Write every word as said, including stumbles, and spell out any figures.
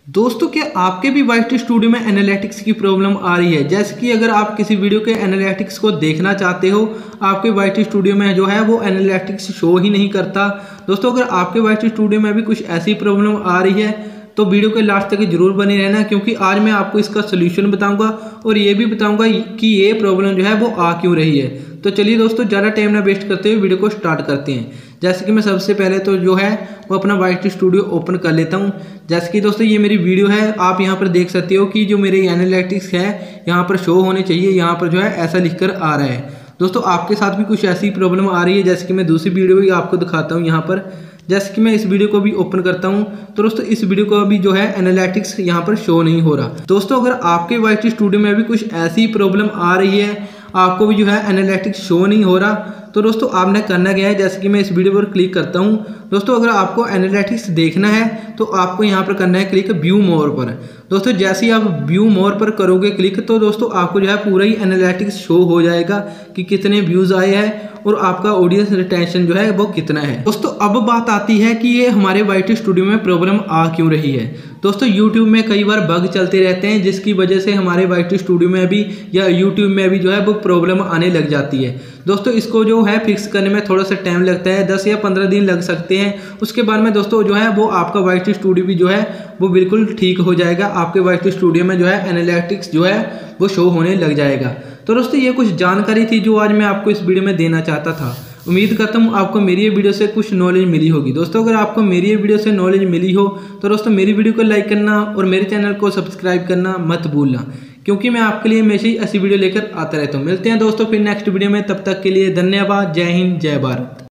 दोस्तों क्या आपके भी वाई टी स्टूडियो में एनालिटिक्स की प्रॉब्लम आ रही है? जैसे कि अगर आप किसी वीडियो के एनालिटिक्स को देखना चाहते हो, आपके वाई टी स्टूडियो में जो है वो एनालिटिक्स शो ही नहीं करता। दोस्तों अगर आपके वाई टी स्टूडियो में भी कुछ ऐसी प्रॉब्लम आ रही है तो वीडियो के लास्ट तक जरूर बने रहना, क्योंकि आज मैं आपको इसका सोल्यूशन बताऊंगा और ये भी बताऊंगा कि ये प्रॉब्लम जो है वो आ क्यों रही है। तो चलिए दोस्तों ज़्यादा टाइम ना वेस्ट करते हुए वीडियो को स्टार्ट करते हैं। जैसे कि मैं सबसे पहले तो जो है वो अपना वाई टी स्टूडियो ओपन कर लेता हूँ। जैसे कि दोस्तों ये मेरी वीडियो है, आप यहाँ पर देख सकते हो कि जो मेरे एनालिटिक्स है यहाँ पर शो होने चाहिए, यहाँ पर जो है ऐसा लिखकर आ रहा है। दोस्तों आपके साथ भी कुछ ऐसी प्रॉब्लम आ रही है, जैसे कि मैं दूसरी वीडियो भी आपको दिखाता हूँ। यहाँ पर जैसे कि मैं इस वीडियो को भी ओपन करता हूं तो दोस्तों इस वीडियो को अभी जो है एनालिटिक्स यहां पर शो नहीं हो रहा। दोस्तों अगर आपके वाई टी स्टूडियो में भी कुछ ऐसी प्रॉब्लम आ रही है, आपको भी जो है एनालिटिक्स शो नहीं हो रहा, तो दोस्तों आपने करना क्या है, जैसे कि मैं इस वीडियो पर क्लिक करता हूं। दोस्तों अगर आपको एनालिटिक्स देखना है तो आपको यहां पर करना है क्लिक व्यू मोर पर। दोस्तों जैसे ही आप व्यू मोर पर करोगे क्लिक तो दोस्तों आपको जो है पूरा ही एनालिटिक्स शो हो जाएगा कि कितने व्यूज आए हैं और आपका ऑडियंस रिटेंशन जो है वो कितना है। दोस्तों अब बात आती है कि ये हमारे वाई टी स्टूडियो में प्रॉब्लम आ क्यों रही है। दोस्तों यूट्यूब में कई बार बग चलते रहते हैं, जिसकी वजह से हमारे वाई टी स्टूडियो में भी या यूट्यूब में भी जो है वो प्रॉब्लम आने लग जाती है। दोस्तों इसको जो है फिक्स करने में थोड़ा सा टाइम लगता है, दस या पंद्रह दिन लग सकते हैं। उसके बाद में दोस्तों जो है वो आपका वाई टी स्टूडियो भी जो है वो बिल्कुल ठीक हो जाएगा। आपके वाई टी स्टूडियो में जो है एनालिटिक्स जो है वो शो होने लग जाएगा। तो दोस्तों ये कुछ जानकारी थी जो आज मैं आपको इस वीडियो में देना चाहता था। उम्मीद करता हूँ आपको मेरी ये वीडियो से कुछ नॉलेज मिली होगी। दोस्तों अगर आपको मेरी ये वीडियो से नॉलेज मिली हो तो दोस्तों मेरी वीडियो को लाइक करना और मेरे चैनल को सब्सक्राइब करना मत भूलना, क्योंकि मैं आपके लिए हमेशा ही ऐसी वीडियो लेकर आता रहता हूँ। मिलते हैं दोस्तों फिर नेक्स्ट वीडियो में, तब तक के लिए धन्यवाद। जय हिंद, जय भारत।